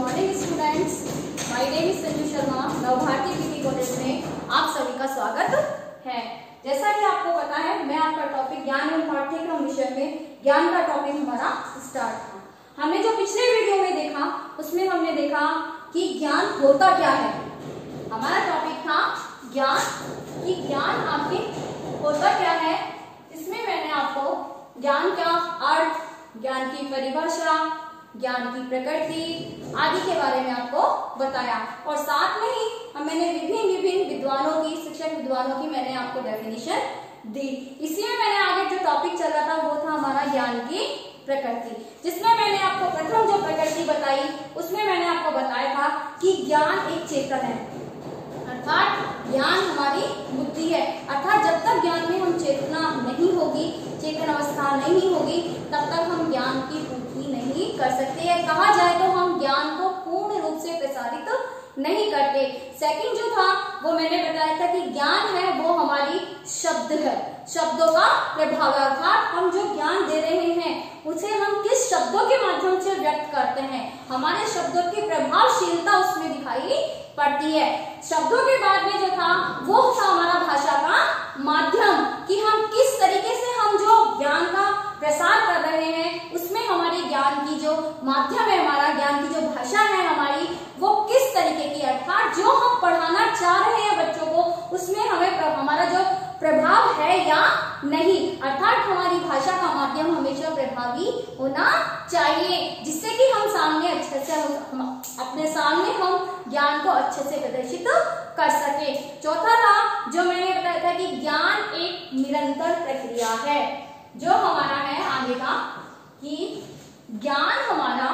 Morning students, my name is Sanju Sharma. Navbharati PT college में आप सभी का स्वागत है। जैसा कि आपको पता है, मैं आपका टॉपिक ज्ञान एवं पाठ्यक्रम विषय में ज्ञान का टॉपिक हमारा स्टार्ट था। हमने जो पिछले वीडियो में देखा उसमें हमने देखा कि ज्ञान होता क्या है। हमारा टॉपिक था ज्ञान, कि ज्ञान आखिर होता क्या है। इसमें मैंने आपको ज्ञान का अर्थ, ज्ञान की परिभाषा, ज्ञान की प्रकृति आदि के बारे में आपको बताया और साथ में ही मैंने विभिन्न विद्वानों की, शिक्षक विद्वानों की मैंने आपको डेफिनेशन दी। इसी में मैंने आगे जो टॉपिक चल रहा था वो था हमारा ज्ञान की प्रकृति, जिसमें मैंने आपको प्रथम जो प्रकृति बताई उसमें मैंने आपको बताया था कि ज्ञान एक चेतन है, अर्थात ज्ञान हमारी बुद्धि है। अर्थात जब तक ज्ञान में हम चेतना नहीं होगी, चेतन अवस्था नहीं होगी, तब तक हम ज्ञान की पूर्ति नहीं कर सकते हैं। कहा जाए तो हम ज्ञान को पूर्ण रूप से प्रसारित नहीं करते। सेकंड जो था वो मैंने बताया था कि ज्ञान है वो हमारी शब्द है, शब्दों का प्रभाव। अर्थात हम जो ज्ञान दे रहे हैं उसे हम किस शब्दों के माध्यम से व्यक्त करते हैं, हमारे शब्दों की प्रभावशीलता उसमें दिखाई पड़ती है। शब्दों के बाद में जो था वो था हमारा भाषा का माध्यम, कि हम किस तरीके से हम जो ज्ञान का प्रसार कर रहे हैं उसमें हमारे ज्ञान की जो माध्यम है, हमारा ज्ञान की जो भाषा है हमारी, वो किस तरीके की, अर्थात जो हम पढ़ाना चाह रहे हैं बच्चों को उसमें हमें हमारा जो प्रभाव है या नहीं। अर्थात हमारी भाषा का माध्यम हमेशा प्रभावी होना चाहिए, जिससे कि हम सामने अच्छे से अपने सामने हम ज्ञान को अच्छे से प्रदर्शित कर सके। चौथा था जो मैंने बताया था कि ज्ञान एक निरंतर प्रक्रिया है। जो हमारा है आगे का कि ज्ञान हमारा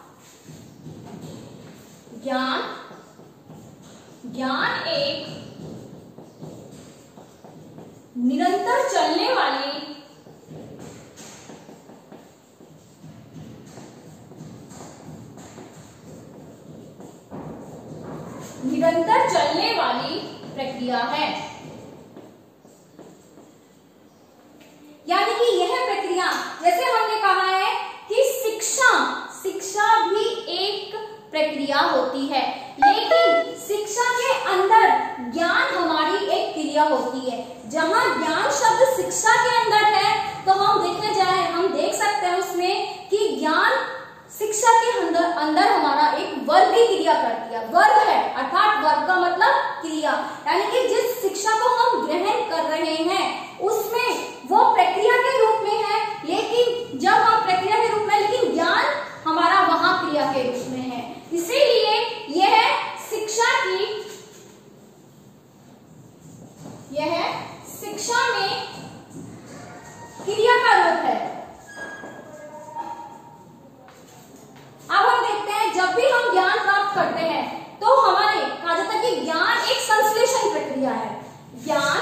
ज्ञान एक निरंतर चलने वाली प्रक्रिया है। यानी कि यह प्रक्रिया, जैसे हमने कहा है कि शिक्षा भी एक प्रक्रिया होती है, लेकिन शिक्षा के अंदर ज्ञान हमारी एक क्रिया होती है। जहां ज्ञान शब्द शिक्षा के अंदर है तो हम देख सकते हैं उसमें कि ज्ञान शिक्षा के अंदर हमारा एक वर्ग की क्रिया करती है। वर्ग है अर्थात वर्ग का मतलब क्रिया, यानी कि जिस शिक्षा को हम ग्रहण कर रहे हैं उसमें वो प्रक्रिया के रूप में है, लेकिन जब हम प्रक्रिया के रूप में, लेकिन ज्ञान हमारा वहां क्रिया के रूप में है। इसीलिए यह शिक्षा में क्रिया का रूप है। अब हम देखते हैं जब भी हम ज्ञान प्राप्त करते हैं तो हमारे कहा जाता है कि ज्ञान एक संश्लेषण प्रक्रिया है। ज्ञान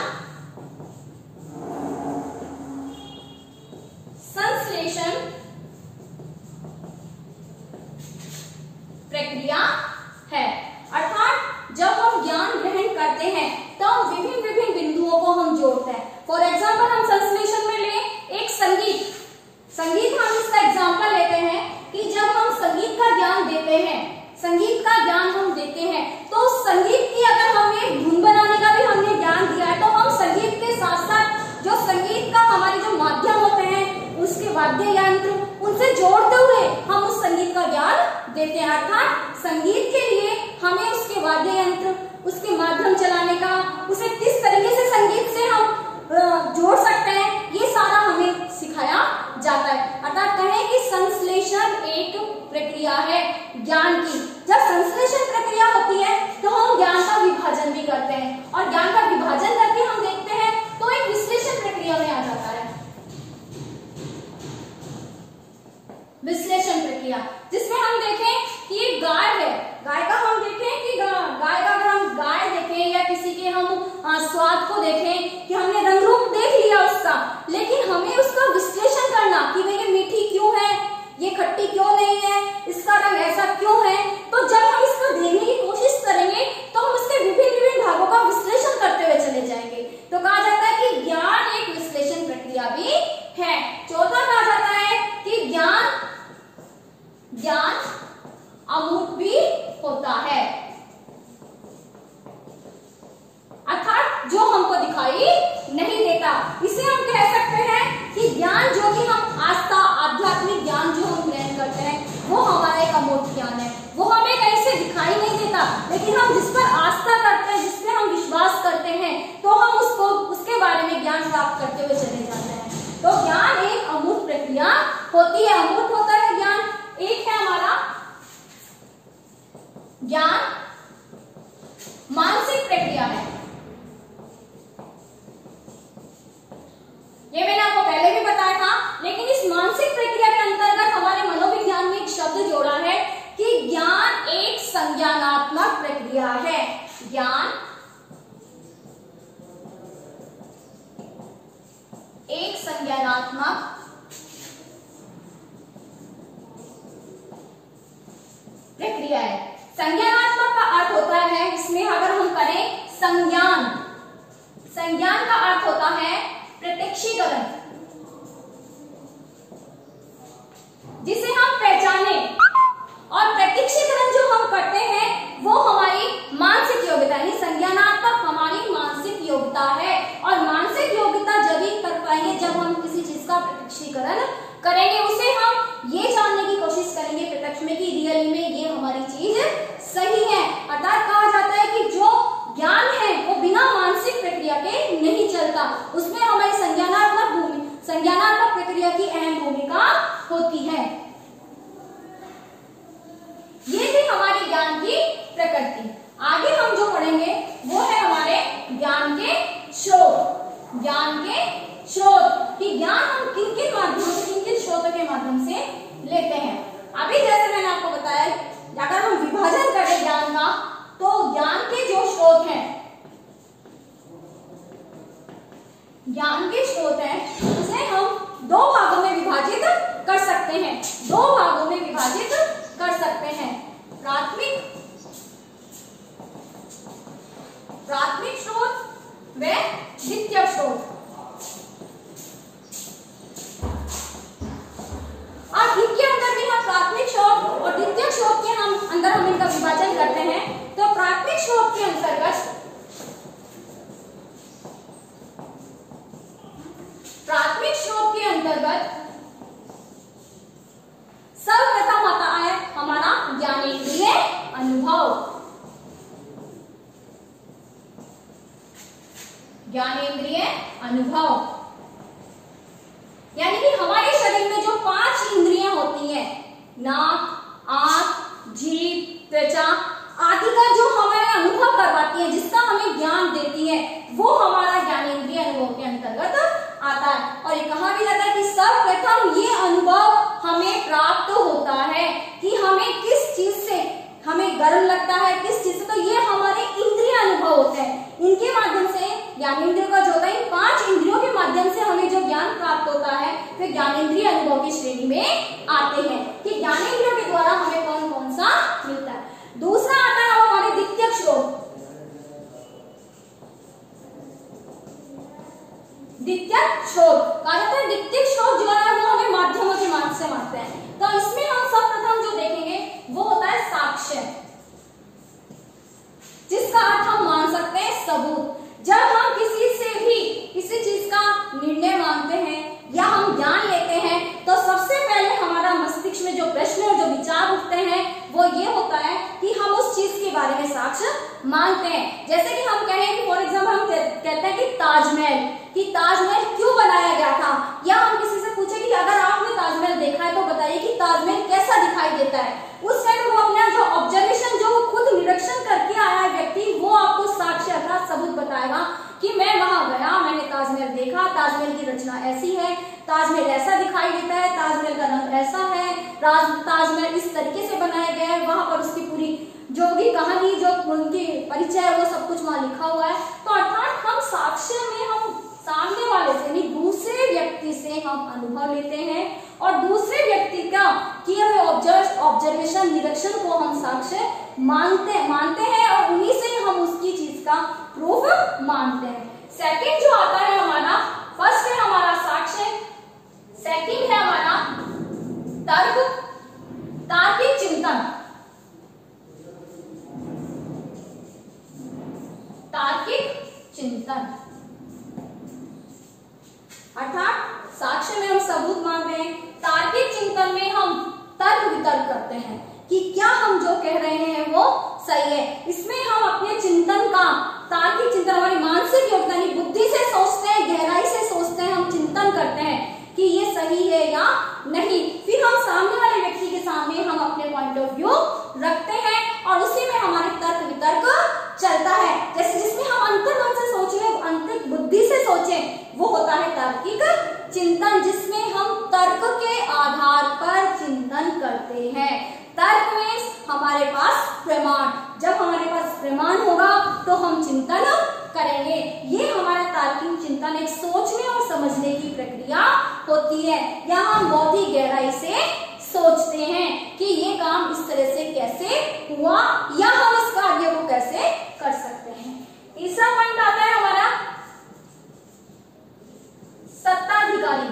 संश्लेषण प्रक्रिया है। अर्थात जब हम ज्ञान ग्रहण करते हैं तो हम विभिन्न बिंदुओं को हम जोड़ते हैं। फॉर एग्जाम्पल हम संश्लेषण में ले एक संगीत हम इसका एग्जाम्पल लेते हैं कि जब हम संगीत का ज्ञान देते हैं, संगीत का ज्ञान हम देते हैं तो संगीत की अगर हमें धुन बनाने का भी हमने ज्ञान दिया है तो हम संगीत के साथ साथ जो संगीत का हमारे जो माध्यम होते हैं उसके वाद्य यंत्र, उनसे जोड़ते हुए हम उस संगीत का ज्ञान देते हैं। अर्थात संगीत के लिए हमें उसके वाद्य यंत्र, उसके माध्यम चलाने का, उसे किस तरीके से संगीत से हम जोड़ सकते हैं, ये सारा हमें सिखाया जाता है। अर्थात कहें कि संश्लेषण एक प्रक्रिया है ज्ञान की। जब संश्लेषण प्रक्रिया होती है तो हम ज्ञान का विभाजन भी करते हैं और ज्ञान का विभाजन करके हम देखते हैं तो एक विश्लेषण प्रक्रिया में आ जाता है। विश्लेषण प्रक्रिया जिसमें हम देखें कि ये गाय है, गाय का हम देखें कि गाय का अगर हम गाय देखें या किसी के हम स्वाद को देखें कि हमने रंग रूप देख लिया उसका, लेकिन हमें उसका विश्लेषण करना कि भाई ये मीठी क्यों है, ये खट्टी क्यों नहीं है, इसका रंग ऐसा क्यों है, तो जब हम इसको देखने की कोशिश करेंगे तो हम इसके विभिन्न भागों का विश्लेषण करते होता है, अर्थात जो हमको दिखाई नहीं देता। इसे हम कह सकते हैं कि ज्ञान जो भी हम आस्था आध्यात्मिक ज्ञान जो हम ग्रहण करते हैं वो हमारा एक अमूर्त ज्ञान है। वो हमें कहीं से दिखाई नहीं देता, लेकिन हम जिस पर आस्था करते हैं, जिस पे हम विश्वास करते हैं, तो हम उसको उसके बारे में ज्ञान प्राप्त करते हुए चले जाते हैं। तो ज्ञान एक अमूर्त प्रक्रिया होती है। अमूर्त होता है ज्ञान। एक है हमारा ज्ञान मानसिक प्रक्रिया है। ये मैंने आपको पहले भी बताया था, लेकिन इस मानसिक प्रक्रिया के अंतर्गत हमारे मनोविज्ञान में एक शब्द जोड़ा है कि ज्ञान एक संज्ञानात्मक प्रक्रिया है। ज्ञान एक संज्ञानात्मक प्रक्रिया है। संज्ञानात्मक का अर्थ होता है, इसमें अगर हम करें संज्ञान, संज्ञान का अर्थ होता है प्रत्यक्षीकरण, जिसे हम पहचाने, और प्रत्यक्षीकरण जो हम करते हैं वो हमारी मानसिक योग्यता यानी संज्ञानात्मक हमारी मानसिक योग्यता है। और मानसिक योग्यता जब ही कर पाएंगे जब हम किसी चीज का प्रत्यक्षीकरण करेंगे, उसे हम ये जानने की कोशिश करेंगे प्रत्यक्ष में कि रियली में ये हमारी चीज सही है। अर्थात कहा जाता है कि जो ज्ञान है वो बिना मानसिक प्रक्रिया के नहीं चलता, उसमें हमारी संज्ञानात्मक प्रक्रिया की अहम भूमिका होती है। ये थी हमारी ज्ञान की प्रकृति। आगे हम जो पढ़ेंगे वो है हमारे ज्ञान के स्रोत। ज्ञान के स्रोत कि ज्ञान हम किन किन माध्यमों से, किन किन स्रोतों के माध्यम से लेते हैं। अभी जैसे मैंने आपको बताया, अगर हम विभाजन करें ज्ञान का, तो ज्ञान के जो स्रोत हैं, ज्ञान के स्रोत हैं, उसे हम दो भागों में विभाजित कर सकते हैं। दो भागों में विभाजित कर सकते हैं, प्राथमिक स्रोत व द्वितीयक स्रोत। और इनके अंदर भी हम प्राथमिक स्रोत और द्वितीयक स्रोत के अंदर हम इनका विभाजन करते हैं। तो प्राथमिक स्रोत के अंतर्गत सर्वप्रथम आता है हमारा ज्ञानेंद्रिय अनुभव। ज्ञानेंद्रिय अनुभव यानी कि हमारे शरीर में जो 5 इंद्रियां होती हैं, नाक, आंख, जीभ, त्वचा आदि का जो हमारे अनुभव करवाती है, जिसका हमें ज्ञान देती है, वो हमारा ज्ञानेंद्रिय अनुभव के अंतर्गत आता है। और ये कहा भी जाता है कि सर्वप्रथम ये अनुभव हमें प्राप्त होता है कि हमें किस चीज से हमें गर्व लगता है, किस चीज से, तो ये हमारे इंद्रिय अनुभव होते हैं। इनके माध्यम से ज्ञानेंद्रियों का जो होता है, इन 5 इंद्रियों के माध्यम से हमें जो ज्ञान प्राप्त होता है फिर ज्ञानेंद्रिय अनुभव की श्रेणी में आते हैं कि ज्ञानेंद्रियों के द्वारा हमें कौन कौन सा मिलता है। दूसरा आता है हमारे द्वितीयक स्रोत। द्वितीयक स्रोत द्वितीयक स्रोत जो है वो हमें माध्यमों के माध्यम से मानते हैं। तो इसमें हम सर्वप्रथम जो देखेंगे वो होता है साक्ष्य, जिसका अर्थ हम मान सकते हैं सबूत। जब हम किसी से भी किसी चीज का निर्णय मानते हैं या हम ज्ञान लेते हैं, तो सबसे पहले हमारा मस्तिष्क में जो प्रश्न और जो विचार उठते हैं वो ये होता है कि हम उस चीज के बारे में साक्ष्य मानते हैं। जैसे कि हम कहें कि फॉर एग्जाम्पल हम कहते हैं कि ताजमहल क्यों बनाया गया था, या हम किसी से पूछे कि अगर आपने ताजमहल देखा है तो बताइए कि ताजमहल कैसा दिखाई देता है। उस टाइम वो अपना जो ऑब्जर्वेशन, जो खुद निरीक्षण करके आया है व्यक्ति, वो आपको साक्ष्य अर्थात सबूत बताएगा कि मैं वहां गया, मैंने ताजमहल देखा, ताजमहल की रचना ऐसी है, ताजमहल ऐसा दिखाई देता है, ताजमहल का रंग ऐसा है, ताजमहल इस तरीके से बनाया गया है, वहां पर उसकी पूरी जो भी कहानी, जो उनकी परिचय है, वो सब कुछ वहां लिखा हुआ है। तो अर्थात हम साक्ष्य में हम सामने वाले से नहीं, दूसरे व्यक्ति से हम अनुभव लेते हैं और दूसरे व्यक्ति का किए हुए ऑब्जर्वेशन, निरीक्षण को हम साक्ष्य मानते हैं और उन्हीं से हम उसकी चीज का प्रूफ मानते हैं। सेकंड जो आता है हमारा, फर्स्ट है हमारा साक्ष्य, सेकंड है हमारा तार्किक चिंतन। चिंतन, अर्थात साक्ष्य में हम सबूत मांग रहे हैं, तार्किक चिंतन में हम तर्क वितर्क करते हैं कि क्या हम जो कह रहे हैं वो सही है। इसमें हम अपने चिंतन का, तार्किक चिंतन हमारी मानसिक योग्यता यानी बुद्धि से सोचते हैं, गहराई से सोचते हैं, हम चिंतन करते हैं कि ये सही है या नहीं। फिर हम सामने वाले व्यक्ति के सामने हम अपने पॉइंट ऑफ व्यू रखते हैं और उसी में हमारे तर्क वितर्क चलता है। जैसे जिसमें हम अंतर्मन से सोचे, अंतरिक बुद्धि से सोचे, वो होता है तार्किक चिंतन, जिसमें हम तर्क के आधार पर चिंतन करते हैं। तर्क में हमारे पास प्रमाण, जब हमारे पास प्रमाण होगा तो हम चिंतन करेंगे। ये हमारा तार्किक चिंतन एक सोचने और समझने की प्रक्रिया होती है। यहाँ हम बहुत ही गहराई से सोचते हैं कि ये काम इस तरह से कैसे हुआ या हम इस कार्य को कैसे कर सकते हैं। तीसरा पॉइंट आता है हमारा सत्ताधिकारी।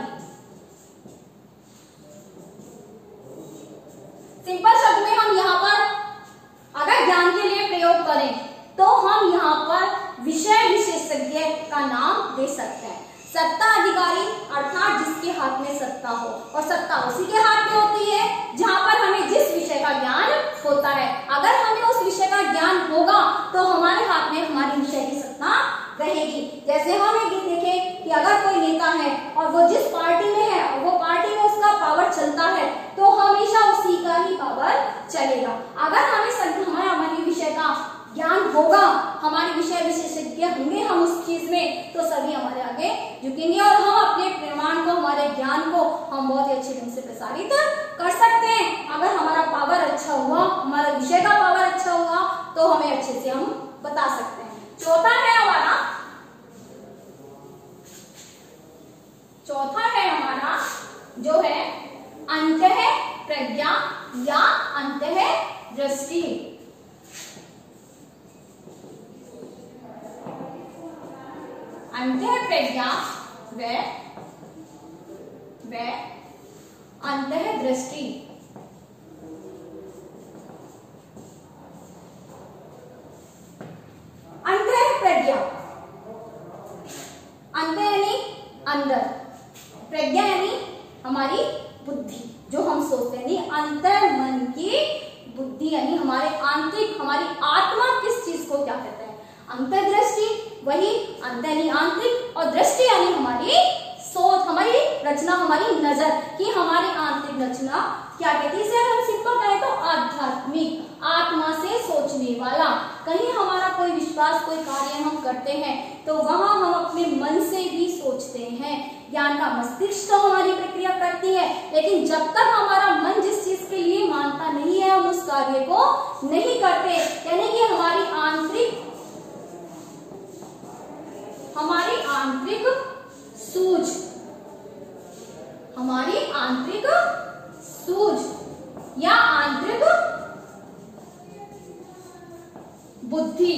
सिंपल शब्द में हम यहाँ पर अगर ज्ञान के लिए प्रयोग करें तो हम यहाँ पर विषय विशेषज्ञ का नाम दे सकते हैं। सत्ता अधिकारी अर्थात जिसके हाथ में सत्ता हो, और सत्ता उसी के हाथ में होती है जहां पर हमें जिस विषय का ज्ञान होता है। अगर हमें उस विषय का ज्ञान होगा तो हमारे हाथ में हमारी विषय की सत्ता रहेगी। जैसे हम एक देखें कि अगर कोई नेता है और वो जिस पार्टी में है और वो पार्टी में उसका पावर चलता है तो हमेशा उसी का ही पावर चलेगा। अगर हमारे विषय का ज्ञान होगा, हमारे विषय विशेषज्ञ होंगे हम उस चीज में, तो सभी हमारे आगे झुकेंगे और हम अपने प्रमाण को, हमारे ज्ञान को हम बहुत ही अच्छे ढंग से प्रसारित कर सकते हैं। अगर हमारा पावर अच्छा हुआ, हमारा विषय का पावर अच्छा हुआ तो हमें अच्छे से हम बता सकते हैं। चौथा है हमारा जो है अंतः प्रज्ञा या अंतः दृष्टि। अंतः प्रज्ञा व अंतः दृष्टि। अंतः प्रज्ञा, अंतः यानी अंदर, प्रज्ञा यानी हमारी बुद्धि, जो हम सोचते हैं। अंतर मन की बुद्धि यानी हमारे आंतरिक, हमारी आत्मा किस चीज को क्या कहते हैं। अंतर्दृष्टि वही अंतर यानी आंतरिक, और दृष्टि यानी हमारी सोच, हमारी रचना, हमारी नजर कि हमारी आंतरिक रचना क्या कहती है। इसे हम सिंपल कहें तो आध्यात्मिक, आत्मा से सोचने वाला। कहीं हमारा कोई विश्वास, कोई कार्य हम करते हैं तो वहां हम अपने मन से भी सोचते हैं। ज्ञान का मस्तिष्क तो हमारी प्रक्रिया करती है, लेकिन जब तक हमारा मन जिस चीज के लिए मानता नहीं है हम उस कार्य को नहीं करते। यानी कि हमारी आंतरिक सूझ, हमारी आंतरिक सूझ या आंतरिक बुद्धि,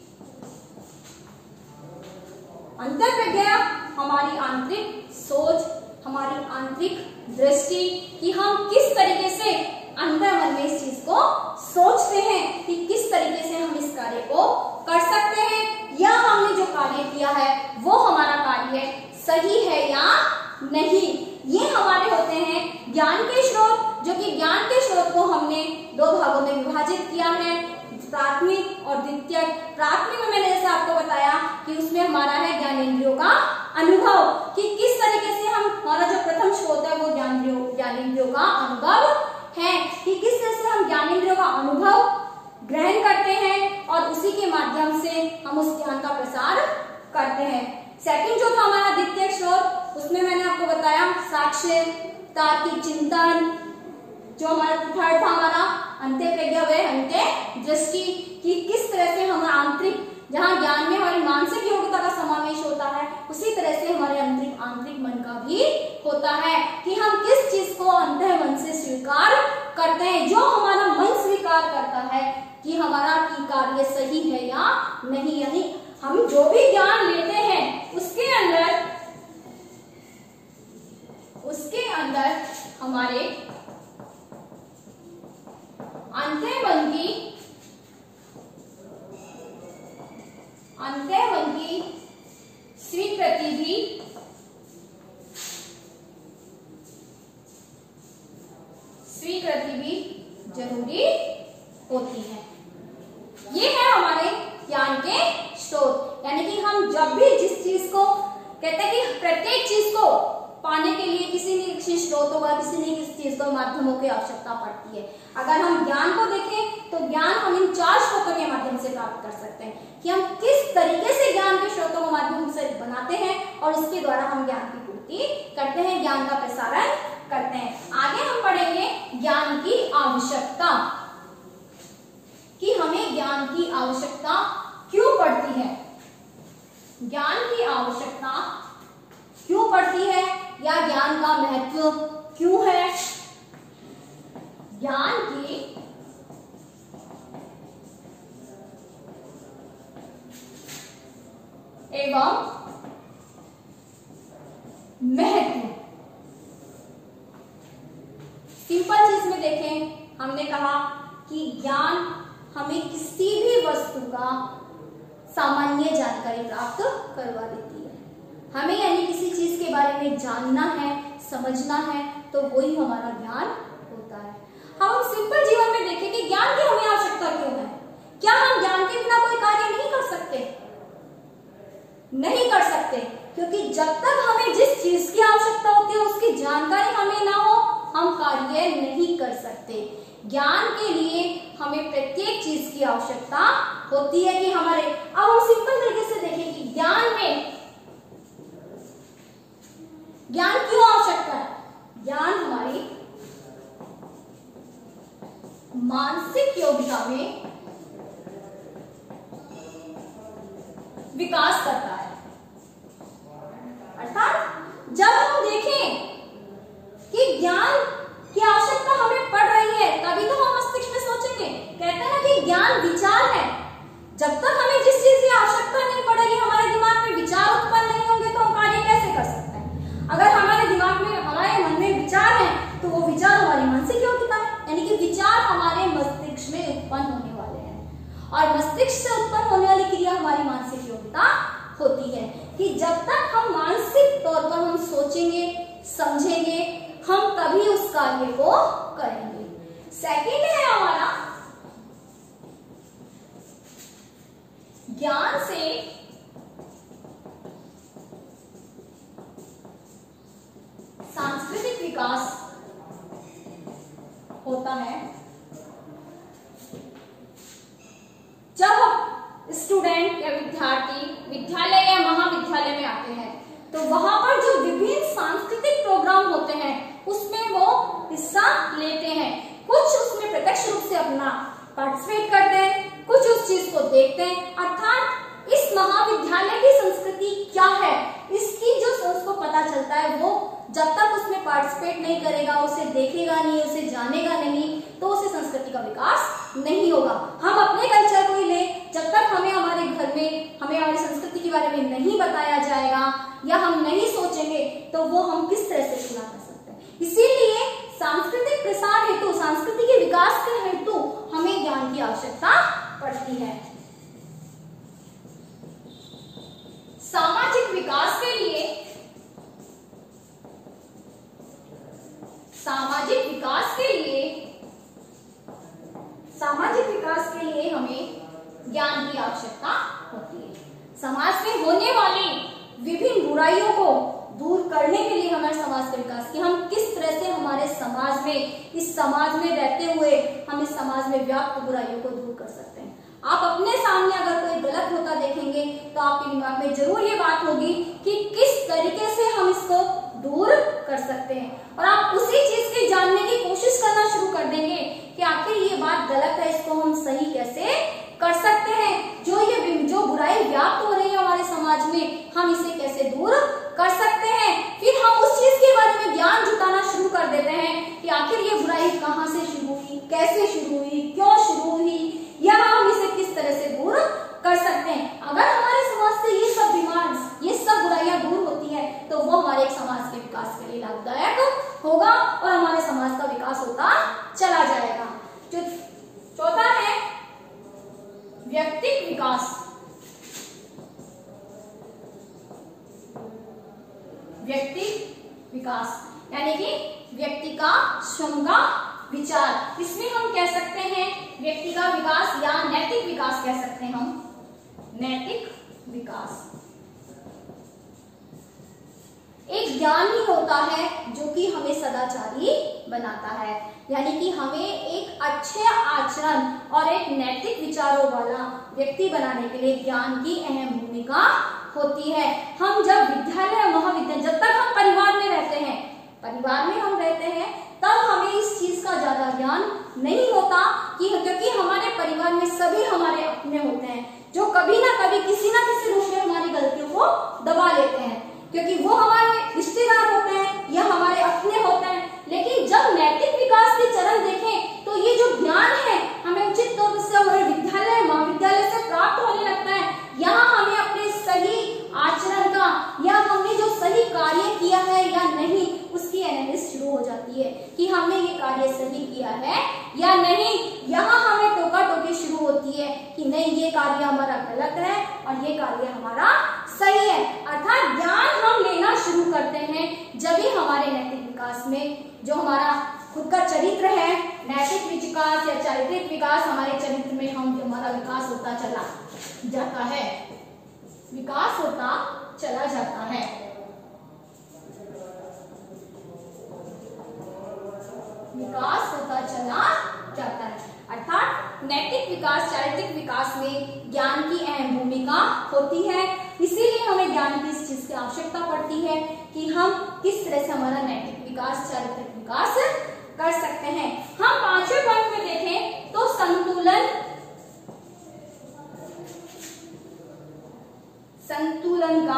अंतर्प्रज्ञा हमारी आंतरिक सोच, हमारी आंतरिक दृष्टि कि हम किस तरीके से अंदर मन में इस चीज को सोचते हैं कि किस तरीके से हम इस कार्य को कर सकते हैं, या हमने जो कार्य किया है वो हमारा कार्य सही है या नहीं। ये हमारे होते हैं ज्ञान के स्रोत, जो कि ज्ञान के स्रोत को हमने दो भागों में विभाजित किया है, प्राथमिक और द्वितीयक। प्राथमिक में मैंने जैसे आपको बताया कि उसमें हमारा है ज्ञानेंद्रियों का अनुभव, कि किस तरीके से हम, हमारा जो प्रथम स्रोत है वो ज्ञानेंद्रियों का अनुभव है, कि किस तरह से हम ज्ञानेंद्रियों का अनुभव ग्रहण करते हैं और उसी के माध्यम से हम उस ज्ञान का प्रसार करते हैं। सेकंड जो था हमारा द्वितीय स्रोत, उसमें मैंने आपको बताया साक्ष्य, तार्किक चिंतन। जो हमारा थर्ड था हमारा अंतः प्रज्ञा व अंतः दृष्टि, कि किस तरह से हमारा आंतरिक, जहाँ ज्ञान में हमारी मानसिक योग्यता का समावेश होता है उसी तरह से हमारे आंतरिक मन का भी होता है, कि हम किस चीज को अंतः मन से स्वीकार करते हैं। जो हमारा मन स्वीकार करता है कि हमारा की कार्य सही है या नहीं, यानी हम जो भी ज्ञान लेते हैं उसके अंदर हमारे अंतः मन की होती है। ये है हमारे ज्ञान के स्रोत, यानी कि हम जब भी जिस चीज को कहते हैं कि प्रत्येक चीज को पाने के लिए किसी न किसी स्रोतों का, किसी न किसी चीज को माध्यमों की आवश्यकता पड़ती है। अगर हम ज्ञान को देखें तो ज्ञान हम इन 4 स्रोतों के माध्यम से प्राप्त कर सकते हैं कि हम किस तरीके से ज्ञान के स्रोतों को माध्यम से बनाते हैं और उसके द्वारा हम ज्ञान की पूर्ति करते हैं, ज्ञान का प्रसारण करते हैं। आगे हम पढ़ेंगे ज्ञान की आवश्यकता, कि हमें ज्ञान की आवश्यकता क्यों पड़ती है, ज्ञान की आवश्यकता क्यों पड़ती है, या ज्ञान का महत्व क्यों है। ज्ञान की एवं महत्व, सिंपल चीज में देखें, हमने कहा कि ज्ञान हमें किसी भी वस्तु का सामान्य जानकारी प्राप्त करवा देती है। हमें यानी किसी चीज के बारे में जानना है, समझना है, तो वही हमारा ज्ञान होता है। हम सिंपल जीवन में देखें कि ज्ञान की हमें आवश्यकता क्यों है। क्या हम ज्ञान के बिना कोई कार्य नहीं कर सकते? नहीं कर सकते, क्योंकि जब तक हमें जिस चीज की आवश्यकता होती है उसकी जानकारी हमें ना हो, हम कार्य नहीं कर सकते। ज्ञान के लिए हमें प्रत्येक चीज की आवश्यकता होती है कि हमारे, अब हम सिंपल तरीके से देखें कि ज्ञान में ज्ञान क्यों आवश्यकता है। ज्ञान हमारी मानसिक योग्यता में विकास करता है। अर्थात जब हम देखें कि ज्ञान की आवश्यकता हमें पड़ रही है, तभी तो हम मस्तिष्क में सोचेंगे। कहते हैं ना कि ज्ञान विचार है। जब तक हमें जिस चीज की आवश्यकता नहीं पड़ेगी, हमारे दिमाग में विचार उत्पन्न नहीं होंगे, तो हम कार्य कैसे कर सकते हैं। अगर हमारे दिमाग में, हमारे मन में विचार है, तो वो विचार हमारी मानसिक योग्यता है, यानी कि विचार हमारे मस्तिष्क में उत्पन्न होने वाले हैं, और मस्तिष्क से उत्पन्न होने वाली क्रिया हमारी मानसिक योग्यता होती है। कि जब तक हम मानसिक तौर पर हम सोचेंगे, समझेंगे, हम तभी उस कार्य को करेंगे। सेकंड है हमारा ज्ञान से सांस्कृतिक विकास होता है। जब स्टूडेंट या विद्यार्थी विद्यालय या महाविद्यालय में आते हैं, तो वहां पर जो विभिन्न सांस्कृतिक प्रोग्राम होते हैं उसमें वो हिस्सा लेते हैं। कुछ उसमें प्रत्यक्ष रूप से अपना पार्टिसिपेट करते हैं, कुछ उस चीज को देखते हैं। अर्थात इस महाविद्यालय की संस्कृति क्या है, इसकी जो उसको पता चलता है, वो जब तक उसमें पार्टिसिपेट नहीं करेगा, उसे देखेगा नहीं, उसे जानेगा नहीं, तो उसे संस्कृति का विकास नहीं होगा। हम अपने कल्चर को ही ले, जब तक हमें हमारे घर में हमें हमारी संस्कृति के बारे में नहीं बताया जाएगा या हम नहीं सोचेंगे, तो वो हम किस तरह से पूरा कर सकते हैं। इसीलिए सांस्कृतिक प्रसार हेतु, संस्कृति के विकास के हेतु हमें ज्ञान की आवश्यकता पड़ती है। सामाजिक विकास के लिए, सामाजिक विकास के लिए हमें ज्ञान की आवश्यकता होती है। समाज में होने वाली विभिन्न बुराइयों को दूर करने के लिए हमारे समाज के विकास की, हम किस तरह से हमारे समाज में, इस समाज में रहते हुए हम इस समाज में व्याप्त बुराइयों को दूर कर सकते हैं। आप अपने सामने अगर कोई गलत होता देखेंगे, तो आपके दिमाग में जरूर ये बात होगी कि किस तरीके से हम इसको दूर कर सकते हैं, और आप उसी चीज के जानने की कोशिश करना शुरू कर देंगे कि आखिर ये बात गलत है, इसको हम सही कैसे कर सकते हैं। जो बुराई व्याप्त हो रही है हमारे समाज में, हम इसे कैसे दूर कर सकते हैं। फिर हम उस चीज के बारे में ज्ञान जुटाना शुरू कर देते हैं कि आखिर ये बुराई कहाँ से शुरू हुई, कैसे शुरू हुई, क्यों शुरू हुई, या हम इसे किस तरह से दूर कर सकते हैं। अगर हमारे समाज से ये सब बीमार, ये सब बुराइयां दूर होती है, तो वो हमारे समाज के विकास के लिए लाभदायक होगा और हमारे समाज का विकास होता चला जाएगा। जो चौथा है व्यक्तिगत विकास। व्यक्तिगत विकास यानी कि व्यक्ति का, स्वयं का विचार। इसमें हम कह सकते हैं व्यक्ति का विकास या नैतिक विकास कह सकते हैं हम, नैतिक विकास। एक ज्ञान ही होता है जो कि हमें सदाचारी बनाता है, यानी कि हमें एक अच्छे आचरण और एक नैतिक विचारों वाला व्यक्ति बनाने के लिए ज्ञान की अहम भूमिका होती है। हम जब विद्यालय और महाविद्यालय, जब तक हम परिवार में रहते हैं, परिवार में हम रहते हैं, तब हमें इस चीज का ज्यादा ज्ञान नहीं होता क्योंकि हमारे परिवार में सभी हमारे अपने होते हैं जो कभी ना कभी किसी ना किसी रूप में हमारी गलतियों को दबा लेते हैं, क्योंकि वो हमारे रिश्तेदार होते हैं या हमारे अपने होते हैं। लेकिन जब नैतिक विकास के चरण देखें तो ये जो ज्ञान है हमें उचित तौर से हमारे विद्यालय महाविद्यालय से प्राप्त होने लगता है। यहाँ हमें अपने सही आचरण का या हमने जो सही कार्य किया है या नहीं उसकी एनालिसिस शुरू हो जाती है कि हमने ये कार्य सही किया है या नहीं। यहाँ हमें टोका टोकी शुरू होती है कि नहीं ये कार्य हमारा गलत है और ये कार्य हमारा सही है। अर्थात ज्ञान हम लेना शुरू करते हैं जब भी हमारे नैतिक विकास में जो हमारा खुद का चरित्र है, नैतिक विकास या चारित्रिक विकास, हमारे चरित्र में हम हमारा विकास होता चला जाता है, विकास होता चला जाता है। विकास होता चला जाता है। अर्थात नैतिक विकास चारित्रिक विकास में ज्ञान की अहम भूमिका होती है। इसीलिए हमें ज्ञान की इस चीज की आवश्यकता पड़ती है कि हम किस तरह से हमारा नैतिक विकास चारित्रिक विकास कर सकते हैं। हम पांचवें पॉइंट में देखें तो संतुलन का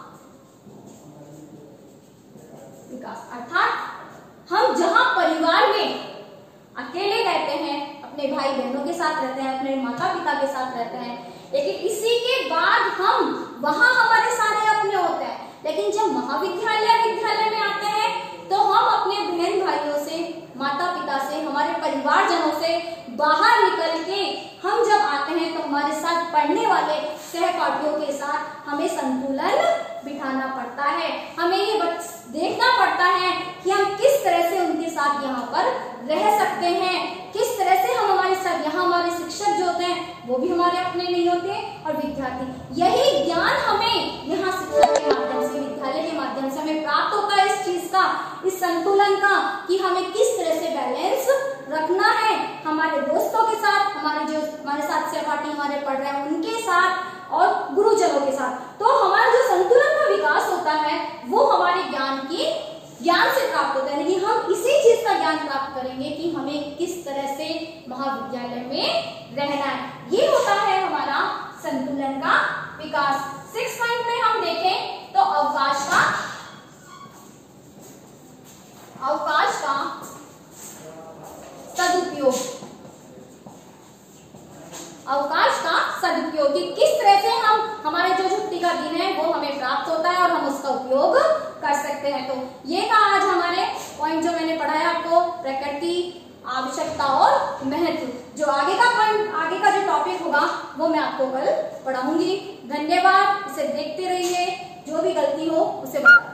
विकास। अर्थात हम जहां परिवार में अकेले रहते हैं, अपने भाई बहनों के साथ रहते हैं, अपने माता पिता के साथ रहते हैं, लेकिन इसी के बाद हम वहां हमारे सारे अपने होते हैं। लेकिन जब महाविद्यालय विद्यालय में आते हैं तो हम अपने बहन भाइयों से, माता पिता से, हमारे परिवारजनों से बाहर निकल के हम जब आते हैं तो हमारे साथ पढ़ने वाले सहपाठियों के साथ हमें संतुलन बिठाना पड़ता है। हमें ये देखना पड़ता है कि हम किस तरह से उनके साथ यहाँ पर रह सकते हैं, किस तरह से हम हमारे साथ, यहाँ हमारे शिक्षक जो होते हैं वो भी हमारे अपने नहीं होते और विद्यार्थी। यही ज्ञान हमें यहाँ शिक्षा के माध्यम से, विद्यालय के माध्यम से हमें प्राप्त होता है इस चीज का, इस संतुलन का, कि हमें किस तरह से बैलेंस रखना है हमारे दोस्तों के साथ, हमारे जो हमारे साथ सहपाठी हमारे पढ़ रहे हैं उनके साथ और गुरुजनों के साथ। तो हमारा जो संतुलन का विकास होता है वो हमारे ज्ञान से प्राप्त होता है। यानी हम इसी चीज का ज्ञान प्राप्त करेंगे कि हमें किस तरह से महाविद्यालय में रहना है। ये होता है हमारा संतुलन का विकास। 6 पॉइंट में हम देखें तो अवकाश का सदुपयोग। अवकाश का सदुपयोग कि किस तरह से हम हमारे जो छुट्टी का दिन है वो हमें प्राप्त होता है और हम उसका उपयोग कर सकते हैं। तो ये था आज हमारे पॉइंट जो मैंने पढ़ाया आपको, प्रकृति, आवश्यकता और महत्व। जो आगे का जो टॉपिक होगा वो मैं आपको कल पढ़ाऊंगी। धन्यवाद। इसे देखते रहिए, जो भी गलती हो उसे बता